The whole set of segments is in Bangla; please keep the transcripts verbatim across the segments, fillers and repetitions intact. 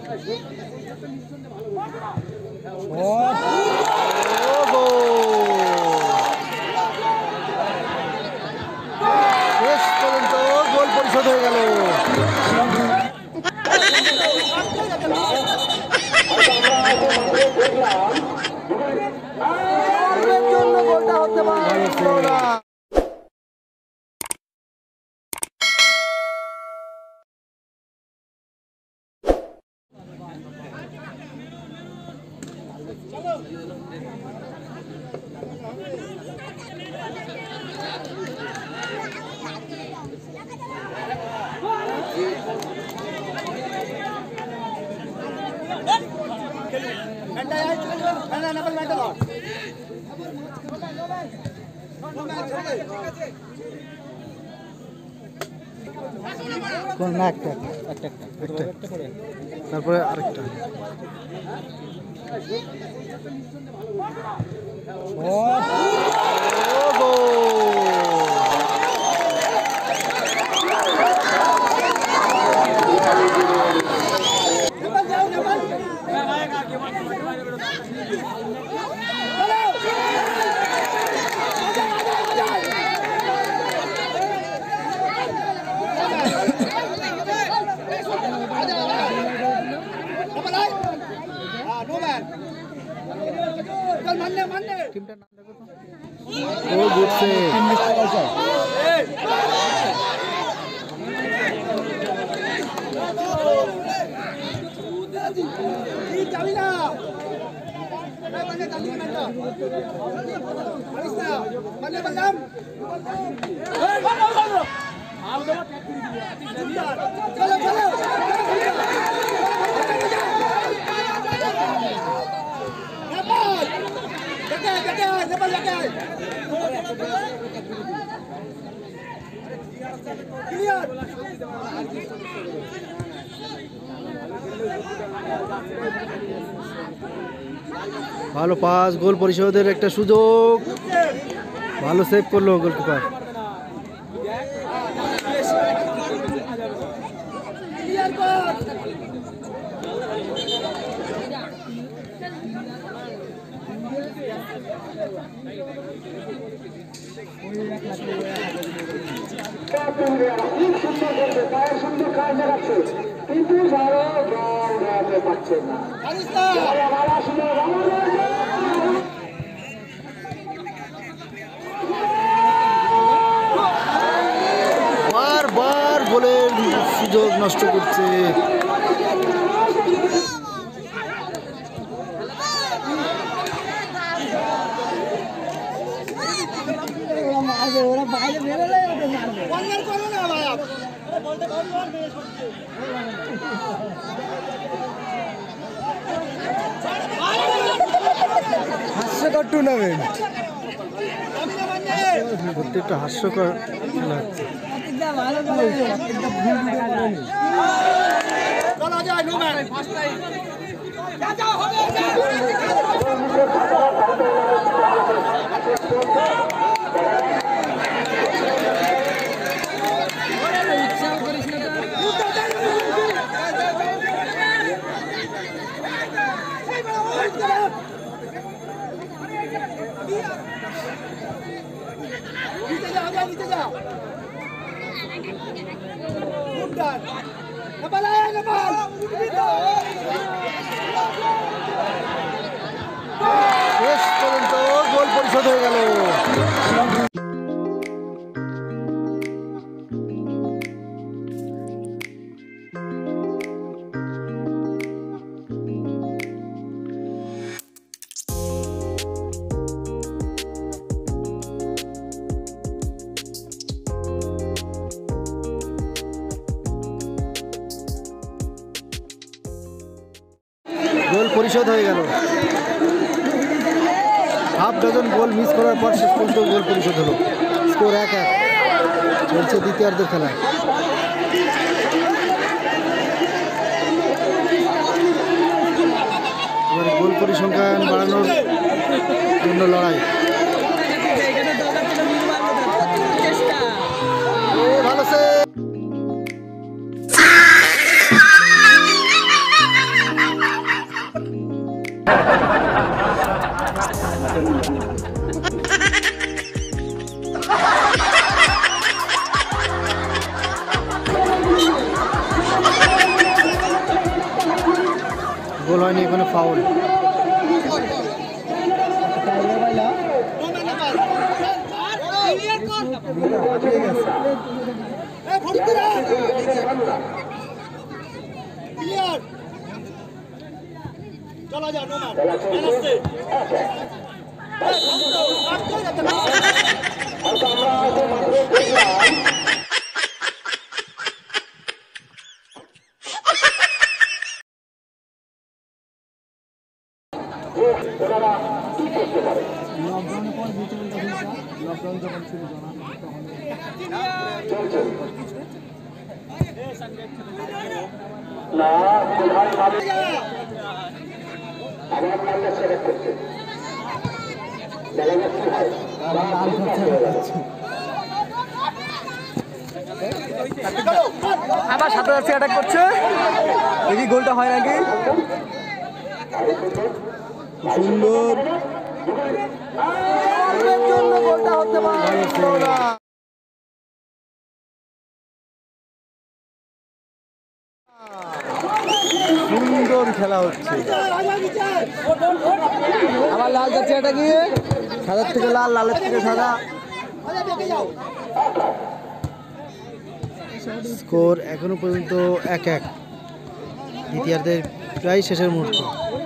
শেষ পর্যন্ত গোল পরিশোধ হয়ে গেল। গোলটা হতে পারে। তারপরে আরেকটা ভালো পাস, গোল পরিশোধের একটা সুযোগ, ভালো সেভ করলো গোলকিপার। কিন্তু পাচ্ছে না। বারবার গোলের সুযোগ নষ্ট করছে। ওরা বাইরে বেরোলে হাস্যকর টুর্নামেন্ট, প্রত্যেকটা হাস্যকর খেলা হচ্ছে। শেষ পর্যন্ত গোল পরিশোধ হয়ে গেল। গোল পরিশোধ হয়ে গেল। হাফ ডজন গোল মিস করার পর শেষ পর্যন্ত গোল পরিশোধ হলো। স্কোর এক এক, চলছে দ্বিতীয়ার্ধের খেলা। এবারে গোল পরিসংখ্যান বাড়ানোর জন্য লড়াই। ভালো সে গোল হয়নি, এখানে ফাউল। লকডাউনের পর বিচরণ লকডাউন যখন ছিল আবার সাথে যাচ্ছে অ্যাটাক করছে, দেখি গোলটা হয় নাকি। সুন্দর জন্য গোলটা হতে পারে। সুন্দর খেলা হচ্ছে। আবার লাল যাচ্ছে, এটা গিয়ে সাদার থেকে লাল, লালের থেকে সাদা। স্কোর এখনো পর্যন্ত এক এক, দ্বিতীয়ার্ধের প্রায় শেষের মুহূর্ত।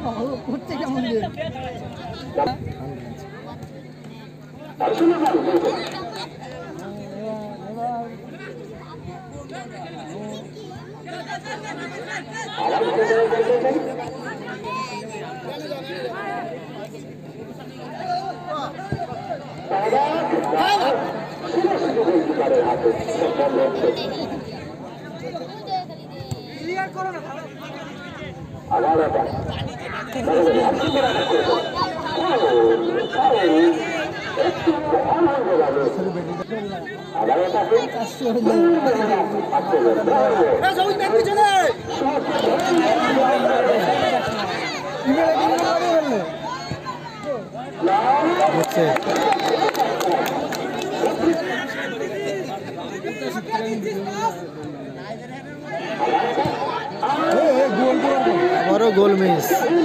আবারও গোল মিস,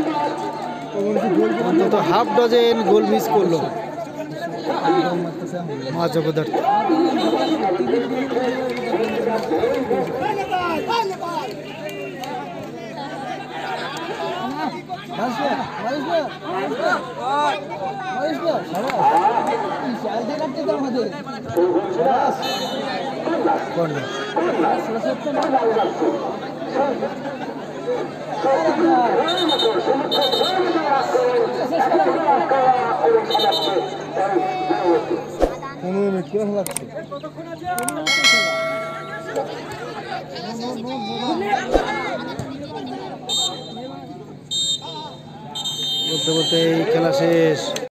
অন্তত হাফ ডজেন গোল মিস করলো মা জগদ্ধাত্রী। পনেরো মিনিট কি লাগছে। বলতে বলতে এই খেলা শেষ।